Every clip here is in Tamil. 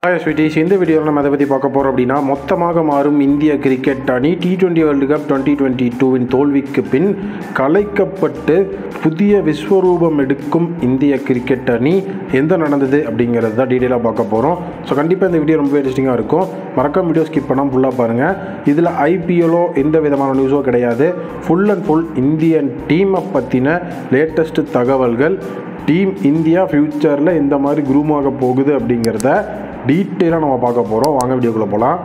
ஹாய் ஸ்வீட்டிஸ், இந்த வீடியோவில் நம்ம அதை பற்றி பார்க்க போகிறோம் அப்படின்னா, மொத்தமாக மாறும் இந்திய கிரிக்கெட் அணி T20 வேர்ல்டு கப் 2022 தோல்விக்கு பின் கலைக்கப்பட்டு புதிய விஸ்வரூபம் எடுக்கும் இந்திய கிரிக்கெட் அணி எந்த நடந்தது அப்படிங்கிறது தான் டீட்டெயிலாக பார்க்க போகிறோம். ஸோ கண்டிப்பாக இந்த வீடியோ ரொம்ப இன்ட்ரெஸ்டிங்காக இருக்கும். மறக்காம வீடியோ ஸ்கிப் பண்ணாமல் ஃபுல்லாக பாருங்கள். இதில் ஐபிஎல்லோ எந்த விதமான நியூஸோ கிடையாது. ஃபுல் அண்ட் ஃபுல் இந்தியன் டீமை பற்றின லேட்டஸ்ட்டு தகவல்கள், டீம் இந்தியா ஃப்யூச்சரில் எந்த மாதிரி குரூமாக போகுது அப்படிங்கிறத டீட்டெயிலாக நம்ம பார்க்க போகிறோம். வாங்க வீடியோக்குள்ளே போகலாம்.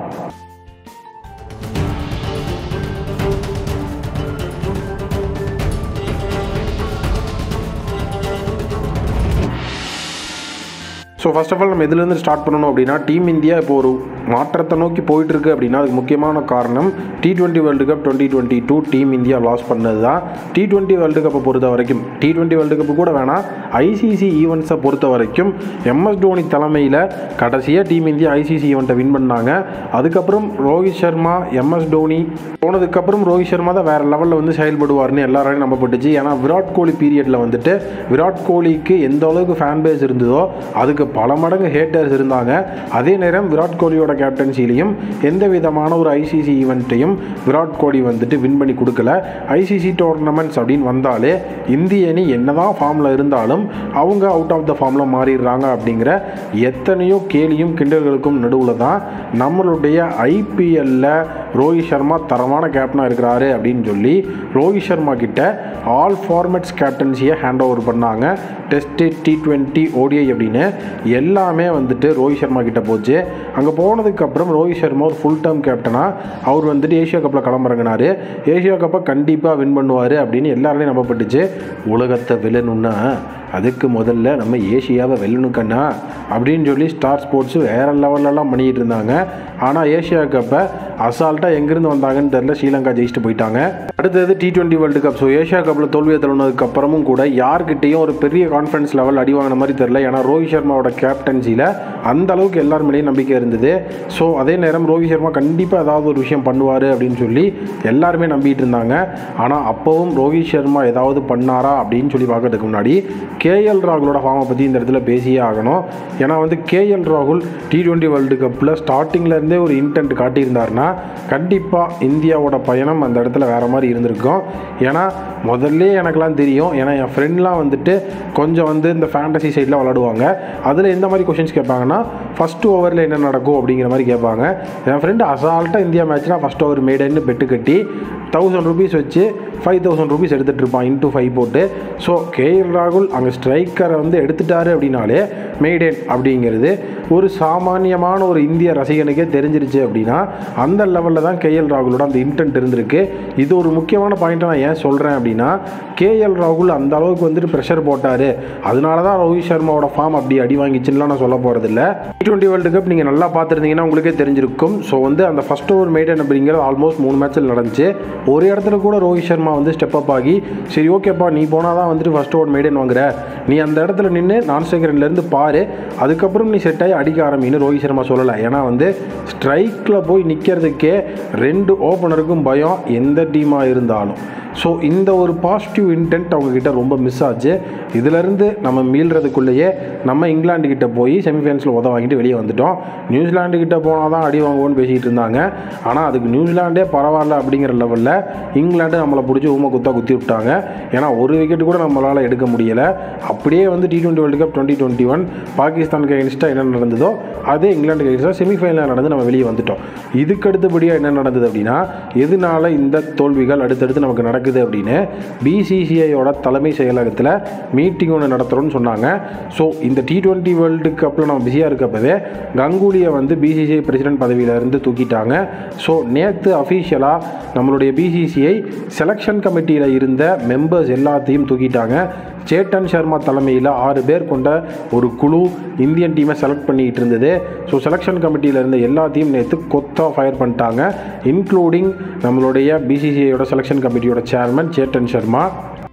ஸோ ஃபர்ஸ்ட் ஆஃப் ஆல் நம்ம எதுலேருந்து ஸ்டார்ட் பண்ணணும் அப்படின்னா, டீம் இந்தியா இப்போ ஒரு மாற்றத்தை நோக்கி போயிட்டுருக்கு அப்படின்னா அதுக்கு முக்கியமான காரணம் T20 world cup 2022 team India loss பண்ணது தான். T20 வேர்ல்டு கப்பை பொறுத்த வரைக்கும், T20 வேர்ல்டு கப்பு கூட வேணாம், ஐசிசி ஈவெண்ட்ஸை பொறுத்த வரைக்கும் எம்எஸ் தோனி தலைமையில் கடைசியாக டீம் இந்தியா ஐசிசி ஈவெண்ட்டை வின் பண்ணாங்க. அதுக்கப்புறம் ரோஹித் சர்மா, எம்எஸ் தோனி போனதுக்கப்புறம் ரோஹித் சர்மா தான் வேறு லெவலில் வந்து செயல்படுவார்னு எல்லாராலையும் நம்பப்பட்டுச்சு. ஏன்னா விராட் கோலி பீரியடில் வந்துட்டு விராட் கோலிக்கு எந்த அளவுக்கு ஃபேன் பேஸ் இருந்ததோ அதுக்கு பல மடங்கு ஹேட்டர்ஸ் இருந்தாங்க. அதே நேரம் விராட் கோலியோட கேப்டன்சிலையும் எந்த விதமான ஒரு ஐசிசி ஈவெண்ட்டையும் விராட் கோலி வந்துட்டு வின் பண்ணி கொடுக்கல. ஐசிசி டோர்னமெண்ட்ஸ் அப்படின்னு வந்தாலே இந்திய அணி என்னதான் ஃபார்மில் இருந்தாலும் அவங்க அவுட் ஆஃப் த ஃபார்மில் மாறிடுறாங்க அப்படிங்கிற எத்தனையோ கேலியும் கிண்டல்களுக்கும் நடுவில் தான் நம்மளுடைய ஐபிஎல்லில் ரோஹித் சர்மா தரமான கேப்டனாக இருக்கிறாரு அப்படின்னு சொல்லி ரோஹித் சர்மா கிட்ட ஆல் ஃபார்மேட்ஸ் கேப்டன்சியை ஹேண்ட் ஓவர் பண்ணாங்க. டெஸ்ட்டு, T20, ODI அப்படின்னு எல்லாமே வந்துட்டு ரோஹித் சர்மா கிட்ட போச்சு. அங்கே போனதுக்கப்புறம் ரோஹித் சர்மா ஒரு ஃபுல் டேர்ம் கேப்டனாக அவர் வந்துட்டு ஏஷியா கப்பில் களமிறங்கினார். ஏஷியா கப்பை கண்டிப்பாக வின் பண்ணுவார் அப்படின்னு எல்லாருமே நம்பப்பட்டுச்சு. உலகத்தை வெல்லணுன்னா அதுக்கு முதல்ல நம்ம ஏஷியாவை வெல்லணுக்கண்ணா அப்படின்னு சொல்லி ஸ்டார் ஸ்போர்ட்ஸ் வேறு லெவல்லலாம் பண்ணிகிட்டு இருந்தாங்க. ஆனால் ஏஷியா கப்பை அசால்ட்டாக எங்கேருந்து வந்தாங்கன்னு தெரில, ஸ்ரீலங்கா ஜெயிச்சுட்டு போயிட்டாங்க. அடுத்தது T20 world cup. So Asia கப்பில் தோல்வியை தழுவினதுக்கப்புறமும் கூட யார்கிட்டையும் ஒரு பெரிய கான்ஃபிடன்ஸ் லெவல் அடி வாங்கின மாதிரி தெரில. ஏன்னா ரோஹித் சர்மாவோட கேப்டன்சியில் அந்த அளவுக்கு எல்லார் மேலேயும் நம்பிக்கை இருந்தது. ஸோ அதே நேரம் ரோஹித் சர்மா கண்டிப்பாக ஏதாவது ஒரு விஷயம் பண்ணுவார் அப்படின்னு சொல்லி எல்லாருமே நம்பிட்டு இருந்தாங்க. ஆனால் அப்போவும் ரோஹித் சர்மா ஏதாவது பண்ணாரா அப்படின்னு சொல்லி பார்க்கறதுக்கு முன்னாடி கேஎல் ராகுலோட ஃபார்மை பற்றி இந்த இடத்துல பேசியே ஆகணும். ஏன்னா வந்து கேஎல் ராகுல் T20 வேர்ல்டு கப்பில் ஸ்டார்டிங்லேருந்தே ஒரு இன்டென்ட் காட்டியிருந்தாருன்னா கண்டிப்பாக இந்தியாவோட பயணம் அந்த இடத்துல வேறு மாதிரி இருந்திருக்கும். ஏன்னா முதல்ல எனக்குலாம் தெரியும், ஏன்னா என் ஃப்ரெண்ட்லாம் வந்துட்டு கொஞ்சம் வந்து இந்த ஃபேண்டசி சைடில் விளாடுவாங்க. அதில் எந்த மாதிரி கொஷின்ஸ் கேட்பாங்கன்னா, ஃபஸ்ட்டு ஓவரில் என்ன நடக்கும் அப்படிங்கிற மாதிரி கேட்பாங்க. என் ஃப்ரெண்டு அசால்ட்டாக இந்தியா மேட்ச்னால் ஃபஸ்ட் ஓவர் மேடன்னு பெட்டு கட்டி 1000 ரூபீஸ் வச்சு 5000 ரூபீஸ் எடுத்துகிட்டு இருப்பான், இன்ட்டு 5 போட்டு. ஸோ கேஎல் ராகுல் அங்கே ஸ்ட்ரைக்கரை வந்து எடுத்துட்டாரு அப்படின்னாலே மெய்டேன் அப்படிங்கிறது ஒரு சாமானியமான ஒரு இந்திய ரசிகனுக்கே தெரிஞ்சிருச்சு. அப்படின்னா அந்த லெவலில் தான் கேஎல் ராகுலோட அந்த இன்டென்ட் இருந்திருக்கு. இது ஒரு முக்கியமான பாயிண்ட்டை நான் ஏன் சொல்கிறேன் அப்படின்னா, கேஎல் ராகுல் அந்த அளவுக்கு வந்துட்டு ப்ரெஷர் போட்டார், அதனால தான் ரோஹித் சர்மாவோட ஃபார்ம் அப்படி அடி வாங்கிச்சுன்னா நான் சொல்ல போகிறதில்ல. T20 வேர்ல்டு கப் நீங்கள் நல்லா பார்த்துருந்தீங்கன்னா உங்களுக்கே தெரிஞ்சிருக்கும். ஸோ வந்து அந்த ஃபஸ்ட் ஓவர் மெய்டன் அப்படிங்கிறது ஆல்மோஸ்ட் 3 மேட்ச்சில் நடந்துச்சு. ஒரு இடத்துல கூட ரோஹித் சர்மா வந்து ஸ்டெப் அப் ஆகி, சரி ஓகேப்பா நீ போனால் தான் வந்துட்டு ஃபஸ்ட் ஓவர் மெய்டன் வாங்குற, நீ அந்த இடத்துல நின்று நான் ஸ்ட்ரைக்கர்லேருந்து பாரு, அதுக்கப்புறம் நீ செட் ஆகி அடிக்க ஆரம்பின்னு ரோஹித் சர்மா சொல்லலை. ஏன்னா வந்து ஸ்ட்ரைக்கில் போய் நிற்கிறதுக்கே 2 ஓப்பனருக்கும் பயம் எந்த டீமாக இருந்தாலும். ஸோ இந்த ஒரு பாசிட்டிவ் இன்டென்ட் அவங்கக்கிட்ட ரொம்ப மிஸ் ஆச்சு. இதிலேருந்து நம்ம மீள்றதுக்குள்ளேயே நம்ம இங்கிலாந்துக்கிட்ட போய் செமிஃபைனல்ஸில் வாங்கிட்டு வெளியே வந்துட்டோம். நியூசிலாண்டுக்கிட்ட போனால் தான் அடி வாங்குவோன்னு பேசிகிட்டு இருந்தாங்க. ஆனால் அதுக்கு நியூசிலாண்டே பரவாயில்ல அப்படிங்கிற லெவலில் இங்கிலாண்டு நம்மளை பிடிச்சி ஊமை குத்தி விட்டாங்க. ஏன்னா ஒரு விக்கெட் கூட நம்மளால் எடுக்க முடியலை. அப்படியே வந்து T20 வேர்ல்டு கப் 2021 பாகிஸ்தானுக்கு அகென்ஸ்டாக என்ன நடந்ததோ அதே இங்கிலாந்துக்கு அகென்ஸ்டாக செமிஃபைனலில் நடந்து நம்ம வெளியே வந்துட்டோம். இதுக்கு அடுத்தபடியாக என்ன நடந்தது அப்படின்னா, எதனால இந்த தோல்விகள் அடுத்தடுத்து நமக்கு நடக்குது அப்படின்னு பிசிசிஐயோட தலைமை செயலகத்தில் மீட்டிங் ஒன்று நடத்துகிறோன்னு சொன்னாங்க. ஸோ இந்த T20 வேர்ல்டு கப்பில் நம்ம பிஸியாக இருக்கப்பவே கங்குலியை வந்து பிசிசிஐ பிரசிடென்ட் பதவியிலேருந்து தூக்கிட்டாங்க. ஸோ நேற்று அஃபீஷியலாக நம்மளுடைய பிசிசிஐ செலெக்ஷன் கமிட்டியில் இருந்த மெம்பர்ஸ் எல்லாத்தையும் தூக்கிட்டாங்க. சேட்டன் சர்மா தலைமையில் 6 பேர் கொண்ட ஒரு குழு இந்தியன் டீமை செலக்ட் பண்ணிகிட்டு இருந்தது. ஸோ செலெக்ஷன் கமிட்டியில் இருந்த எல்லாத்தையும் நேற்று கொத்தாக ஃபயர் பண்ணிட்டாங்க, இன்க்ளூடிங் நம்மளுடைய பிசிசிஐயோட செலெக்ஷன் கமிட்டியோட சேர்மன் சேட்டன் சர்மா.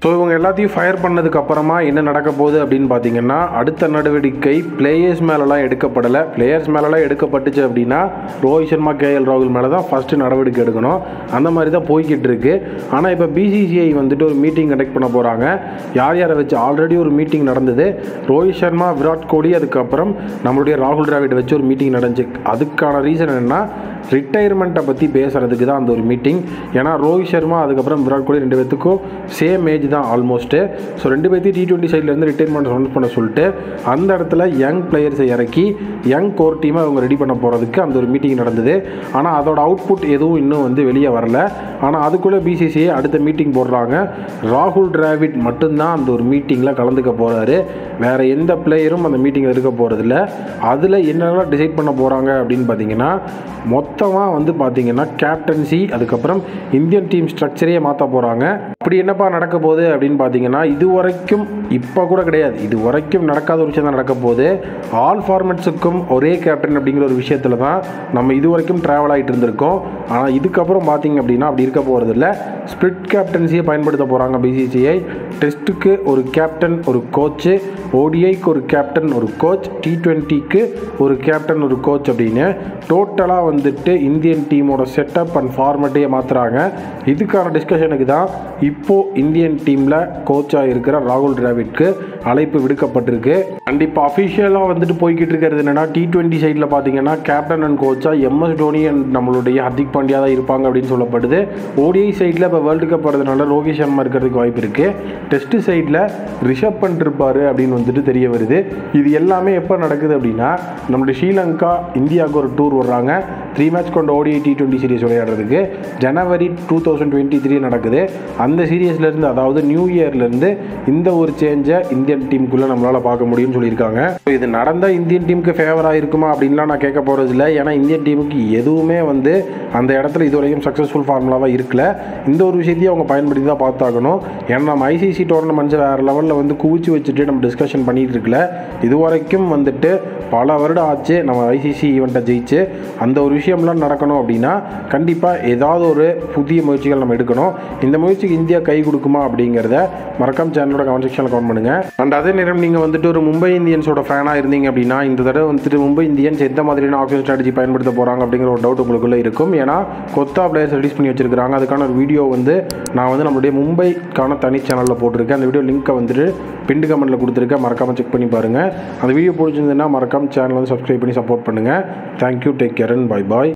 ஸோ இவங்க எல்லாத்தையும் ஃபயர் பண்ணதுக்கப்புறமா என்ன நடக்க போகுது அப்படின்னு பார்த்தீங்கன்னா, அடுத்த நடவடிக்கை பிளேயர்ஸ் மேலெலாம் எடுக்கப்படலை. பிளேயர்ஸ் மேலெலாம் எடுக்கப்பட்டுச்சு அப்படின்னா ரோஹித் சர்மா, கேஎல் ராகுல் மேலே தான் ஃபஸ்ட்டு நடவடிக்கை எடுக்கணும். அந்த மாதிரி தான் போய்கிட்டு இருக்கு. ஆனால் இப்போ பிசிசிஐ வந்துட்டு ஒரு மீட்டிங் கண்டக்ட் பண்ண போகிறாங்க. யார் யாரை வச்சு ஆல்ரெடி ஒரு மீட்டிங் நடந்தது. ரோஹித் சர்மா, விராட் கோலி, அதுக்கப்புறம் நம்மளுடைய ராகுல் டிராவிட் வச்சு ஒரு மீட்டிங் நடந்துச்சு. அதுக்கான ரீசன் என்னென்னா, ரிட்டையர்மெண்ட்டை பற்றி பேசுகிறதுக்கு தான் அந்த ஒரு மீட்டிங். ஏன்னா ரோஹித் சர்மா அதுக்கப்புறம் விராட் கோலி 2 பேத்துக்கும் சேம் ஏஜ் தான் ஆல்மோஸ்ட்டு. ஸோ 2 பேர்த்தையும் T20 சைட்லேருந்து ரிட்டையர்மெண்ட் அனௌன்ஸ் பண்ண சொல்லிட்டு அந்த இடத்துல யங் பிளேயர்ஸை இறக்கி யங் கோர் டீமை அவங்க ரெடி பண்ண போகிறதுக்கு அந்த ஒரு மீட்டிங் நடந்தது. ஆனால் அதோட அவுட்புட் எதுவும் இன்னும் வந்து வெளியே வரல. ஆனால் அதுக்குள்ளே பிசிசிஐ அடுத்த மீட்டிங் போடுறாங்க. ராகுல் டிராவிட் மட்டும்தான் அந்த ஒரு மீட்டிங்கில் கலந்துக்க போகிறாரு. வேறு எந்த பிளேயரும் அந்த மீட்டிங்கில் இருக்க போகிறதில்ல. அதில் என்னெல்லாம் டிசைட் பண்ண போகிறாங்க அப்படின்னு பார்த்தீங்கன்னா, மொத்தமாக வந்து பார்த்தீங்கன்னா கேப்டன்சி, அதுக்கப்புறம் இந்தியன் டீம் ஸ்ட்ரக்சரையே மாற்ற போகிறாங்க. அப்படி என்னப்பா நடக்க போகுது அப்படின்னு பார்த்தீங்கன்னா, இது வரைக்கும் இப்போ கூட கிடையாது, இது வரைக்கும் நடக்காத ஒரு விஷயம் தான் நடக்க போகுது. ஆல் ஃபார்மேட்ஸுக்கும் ஒரே கேப்டன் அப்படிங்கிற ஒரு விஷயத்தில் தான் நம்ம இது வரைக்கும் ட்ராவல் ஆகிட்டு இருந்திருக்கோம். ஆனால் இதுக்கப்புறம் பார்த்தீங்க அப்படின்னா அப்படி இருக்க போகிறதில்ல. ஸ்பிளிட் கேப்டன்சியை பயன்படுத்த போகிறாங்க பிசிசிஐ. டெஸ்ட்டுக்கு ஒரு கேப்டன், ஒரு கோச்சு, ஓடிஐக்கு ஒரு கேப்டன், ஒரு கோச், T20க்கு ஒரு கேப்டன், ஒரு கோச் அப்படின்னு டோட்டலாக வந்துட்டு இந்தியன் டீமோட செட்டப் அண்ட் ஃபார்மேட்டையே மாற்றுறாங்க. இதுக்கான டிஸ்கஷனுக்கு தான் இப்போது இந்தியன் டீமில் கோச்சாக இருக்கிற ராகுல் டிராவிட்க்கு அழைப்பு விடுக்கப்பட்டிருக்கு. கண்டிப்பாக அஃபிஷியலாக வந்துட்டு போய்கிட்டு இருக்கிறது என்னென்னா, T20 சைடில் பார்த்தீங்கன்னா கேப்டன் அண்ட் கோச்சாக MS டோனி அண்ட் நம்மளுடைய ஹர்திக் பாண்டியா தான் இருப்பாங்க அப்படின்னு சொல்லப்படுது. ODI சைடில் இப்போ வேர்ல்டு கப் வரதுனால ரோஹித் சர்மா இருக்கிறதுக்கு வாய்ப்பு இருக்குது. டெஸ்ட் சைடில் ரிஷப் பண்ட் இருப்பார் அப்படின்னு வந்துட்டு தெரிய வருது. இது எல்லாமே எப்போ நடக்குது அப்படின்னா, நம்மளுடைய ஸ்ரீலங்கா இந்தியாவுக்கு ஒரு டூர் வர்றாங்க. 3 மேட்ச் கொண்ட ODI T20 சீரிஸ் விளையாடுறதுக்கு ஜனவரி 2023 நடக்குது. அந்த சீரியஸ்லேருந்து, அதாவது நியூ இயர்லேருந்து இந்த ஒரு சேஞ்சை இந்தியன் டீமுக்குள்ளே நம்மளால் பார்க்க முடியும்னு சொல்லியிருக்காங்க. இது நடந்தால் இந்தியன் டீமுக்கு ஃபேவராக இருக்குமா அப்படின்லாம் நான் கேட்க போகிறது இல்லை. ஏன்னா இந்தியன் டீமுக்கு எதுவுமே வந்து அந்த இடத்துல இது வரைக்கும் சக்ஸஸ்ஃபுல் ஃபார்முலாவாக இருக்கல. இந்த ஒரு விஷயத்தையும் அவங்க பயன்படுத்தி தான் பார்த்தாகணும். ஏன்னா நம்ம ICC டோர்னமெண்ட்ஸை வேறு லெவலில் வந்து குவிச்சு வச்சுட்டு நம்ம டிஸ்கஷன் பண்ணிகிட்டு இருக்கல. இது வரைக்கும் வந்துட்டு பல வருடம் ஆச்சு நம்ம ICC ஈவெண்ட்டை ஜெயிச்சு. அந்த ஒரு விஷயம்லாம் நடக்கணும் அப்படின்னா கண்டிப்பாக ஏதாவது ஒரு புதிய முயற்சிகள் நம்ம எடுக்கணும். இந்த முயற்சிக்கு இந்தியா கை கொடுக்குமா அப்படிங்கிறத மறக்காம சேனலோட கமெண்ட் செக்ஷனில் கமெண்ட் பண்ணுங்கள். அண்ட் அதே நேரம் நீங்கள் வந்துட்டு ஒரு மும்பை இந்தியன்ஸோட ஃபேனாக இருந்தீங்க அப்படின்னா, இந்த தடவை வந்துட்டு மும்பை இந்தியன்ஸ் எந்த மாதிரியான ஆக்ஷன் ஸ்ட்ராட்டஜி பயன்படுத்த போகிறாங்க அப்படிங்கிற ஒரு டவுட் உங்களுக்குள்ளே இருக்கும். ஏன்னா கொத்தா பிளேயர்ஸ் ரிலீஸ் பண்ணி வச்சிருக்காங்க. அதுக்கான ஒரு வீடியோ வந்து நான் வந்து நம்மளுடைய மும்பைக்கான தனி சேனலில் போட்டிருக்கேன். அந்த வீடியோ லிங்க்கை வந்துட்டு பின் கமெண்ட்டில் கொடுத்துருக்கேன். மறக்காமல் செக் பண்ணி பாருங்கள். அந்த வீடியோ பிடிச்சிருந்ததுன்னா மறக்காம சேனல் வந்து சப்ஸ்கிரைப் பண்ணி சப்போர்ட் பண்ணுங்கள். Thank you, take care and bye bye.